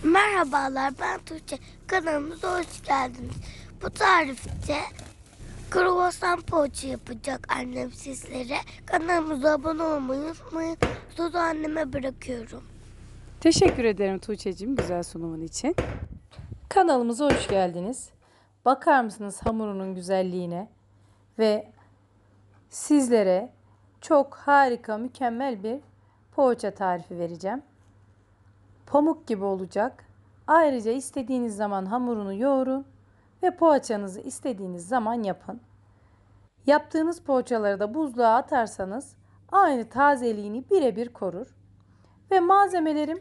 Merhabalar, ben Tuğçe. Kanalımıza hoş geldiniz. Bu tarifte kruvasan poğaça yapacak annem sizlere. Kanalımıza abone olmayı unutmayın. Sözü anneme bırakıyorum. Teşekkür ederim Tuğçe'cim güzel sunumun için. Kanalımıza hoş geldiniz. Bakar mısınız hamurunun güzelliğine? Ve sizlere çok harika, mükemmel bir poğaça tarifi vereceğim. Pamuk gibi olacak. Ayrıca istediğiniz zaman hamurunu yoğurun ve poğaçanızı istediğiniz zaman yapın. Yaptığınız poğaçaları da buzluğa atarsanız aynı tazeliğini birebir korur. Ve malzemelerim: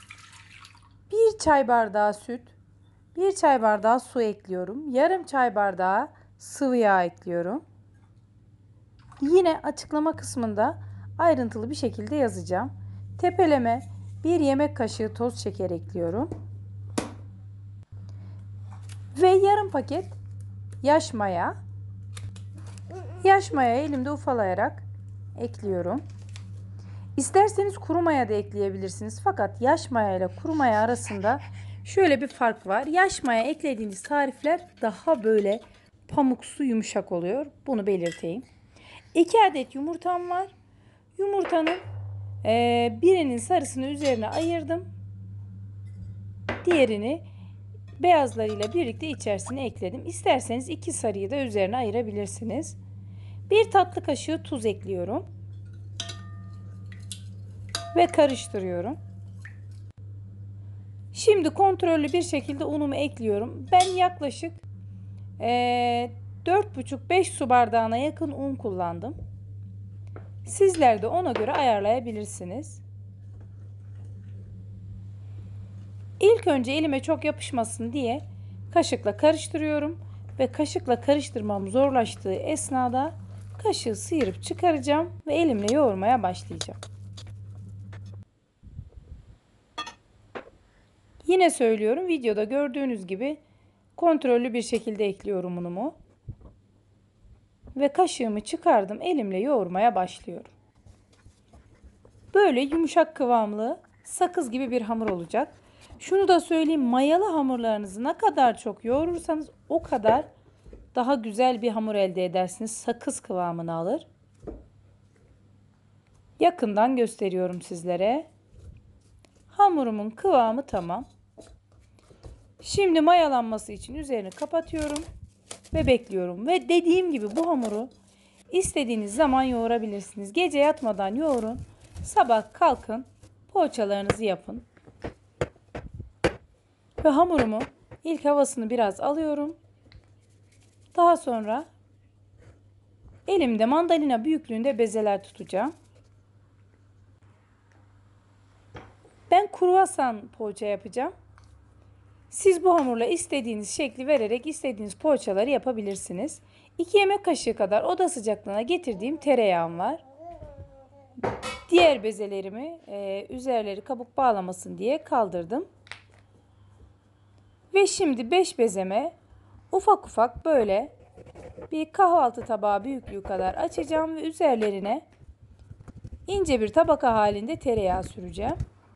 1 çay bardağı süt, 1 çay bardağı su ekliyorum. Yarım çay bardağı sıvı yağ ekliyorum. Yine açıklama kısmında ayrıntılı bir şekilde yazacağım. Tepeleme 1 yemek kaşığı toz şeker ekliyorum. Ve yarım paket yaş maya. Yaş maya elimde ufalayarak ekliyorum. İsterseniz kuru maya da ekleyebilirsiniz. Fakat yaş maya ile kuru maya arasında şöyle bir fark var. Yaş maya eklediğiniz tarifler daha böyle pamuksu, yumuşak oluyor. Bunu belirteyim. 2 adet yumurtam var. Yumurtanın birinin sarısını üzerine ayırdım. Diğerini beyazlarıyla birlikte içerisine ekledim. İsterseniz 2 sarıyı da üzerine ayırabilirsiniz. 1 tatlı kaşığı tuz ekliyorum. Ve karıştırıyorum. Şimdi kontrollü bir şekilde unumu ekliyorum. Ben yaklaşık 4,5-5 su bardağına yakın un kullandım. Sizler de ona göre ayarlayabilirsiniz. İlk önce elime çok yapışmasın diye kaşıkla karıştırıyorum. Ve kaşıkla karıştırmam zorlaştığı esnada kaşığı sıyırıp çıkaracağım ve elimle yoğurmaya başlayacağım. Yine söylüyorum, videoda gördüğünüz gibi kontrollü bir şekilde ekliyorum unumu. Ve kaşığımı çıkardım, elimle yoğurmaya başlıyorum. Böyle yumuşak kıvamlı, sakız gibi bir hamur olacak. Şunu da söyleyeyim, mayalı hamurlarınızı ne kadar çok yoğurursanız o kadar daha güzel bir hamur elde edersiniz. Sakız kıvamını alır. Yakından gösteriyorum sizlere. Hamurumun kıvamı tamam. Şimdi mayalanması için üzerini kapatıyorum ve bekliyorum. Ve dediğim gibi bu hamuru istediğiniz zaman yoğurabilirsiniz. Gece yatmadan yoğurun. Sabah kalkın, poğaçalarınızı yapın. Ve hamurumu ilk havasını biraz alıyorum. Daha sonra elimde mandalina büyüklüğünde bezeler tutacağım. Ben kruvasan poğaça yapacağım. Siz bu hamurla istediğiniz şekli vererek istediğiniz poğaçaları yapabilirsiniz. 2 yemek kaşığı kadar oda sıcaklığına getirdiğim tereyağım var. Diğer bezelerimi üzerleri kabuk bağlamasın diye kaldırdım. Ve şimdi 5 bezeme ufak ufak böyle bir kahvaltı tabağı büyüklüğü kadar açacağım ve üzerlerine ince bir tabaka halinde tereyağı süreceğim.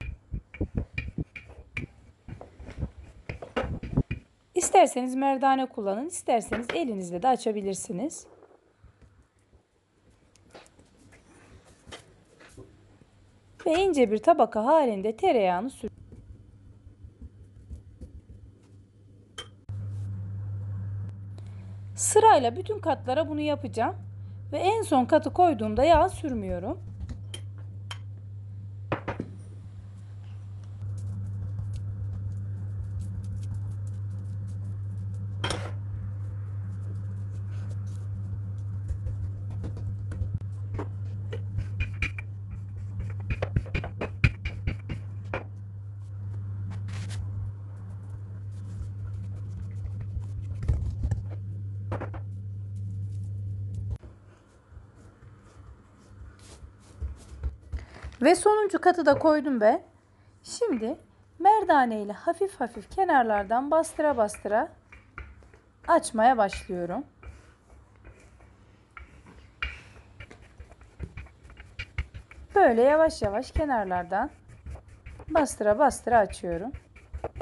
İsterseniz merdane kullanın, isterseniz elinizle de açabilirsiniz. Ve ince bir tabaka halinde tereyağını sür. Sırayla bütün katlara bunu yapacağım. Ve en son katı koyduğumda yağ sürmüyorum. Ve sonuncu katı da koydum ben. Şimdi merdane ile hafif hafif kenarlardan bastıra bastıra açmaya başlıyorum. Böyle yavaş yavaş kenarlardan bastıra bastıra açıyorum.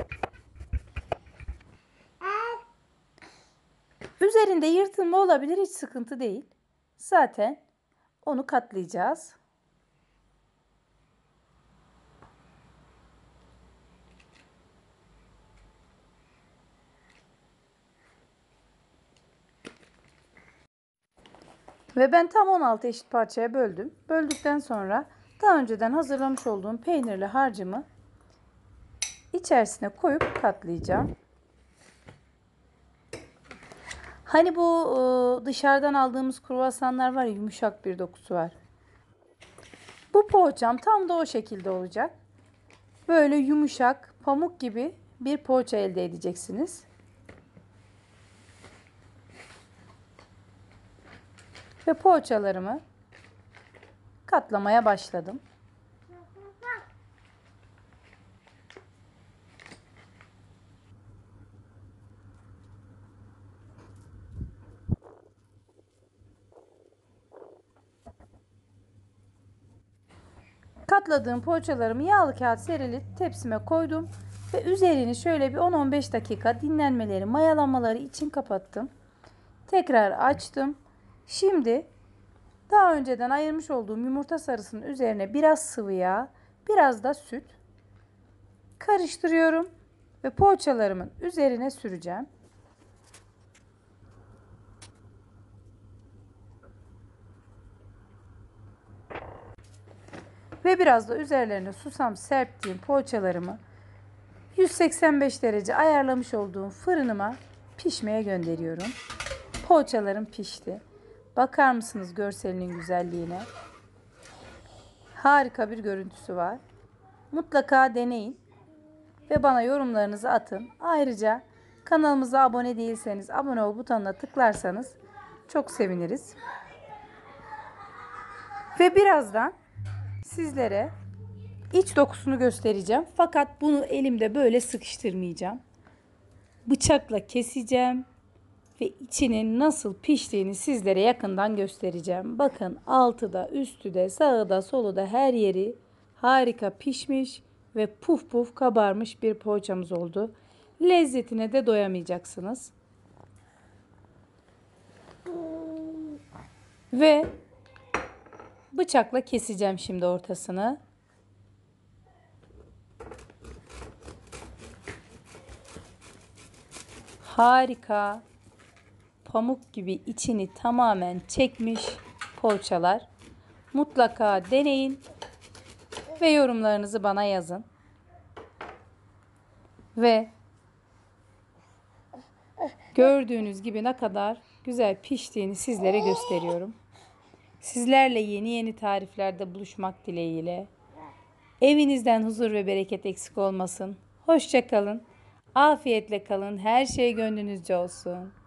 Üzerinde yırtılma olabilir, hiç sıkıntı değil. Zaten onu katlayacağız. Ve ben tam 16 eşit parçaya böldüm. Böldükten sonra daha önceden hazırlamış olduğum peynirli harcımı içerisine koyup katlayacağım. Hani bu dışarıdan aldığımız kruvasanlar var ya, yumuşak bir dokusu var. Bu poğaçam tam da o şekilde olacak. Böyle yumuşak, pamuk gibi bir poğaça elde edeceksiniz. Ve poğaçalarımı katlamaya başladım. Katladığım poğaçalarımı yağlı kağıt serili tepsime koydum ve üzerini şöyle bir 10-15 dakika dinlenmeleri, mayalanmaları için kapattım. Tekrar açtım. Şimdi daha önceden ayırmış olduğum yumurta sarısının üzerine biraz sıvı yağ, biraz da süt karıştırıyorum ve poğaçalarımın üzerine süreceğim. Ve biraz da üzerlerine susam serptiğim poğaçalarımı 185 derece ayarlamış olduğum fırınıma pişmeye gönderiyorum. Poğaçalarım pişti. Bakar mısınız görselinin güzelliğine? Harika bir görüntüsü var. Mutlaka deneyin ve bana yorumlarınızı atın. Ayrıca kanalımıza abone değilseniz abone ol butonuna tıklarsanız çok seviniriz. Ve birazdan sizlere iç dokusunu göstereceğim. Fakat bunu elimde böyle sıkıştırmayacağım. Bıçakla keseceğim ve içinin nasıl piştiğini sizlere yakından göstereceğim. Bakın altı da üstü de sağı da solu da her yeri harika pişmiş ve puf puf kabarmış bir poğaçamız oldu. Lezzetine de doyamayacaksınız. Ve bıçakla keseceğim şimdi ortasını. Harika, pamuk gibi içini tamamen çekmiş poğaçalar. Mutlaka deneyin ve yorumlarınızı bana yazın. Ve gördüğünüz gibi ne kadar güzel piştiğini sizlere gösteriyorum. Sizlerle yeni tariflerde buluşmak dileğiyle. Evinizden huzur ve bereket eksik olmasın. Hoşça kalın. Afiyetle kalın. Her şey gönlünüzce olsun.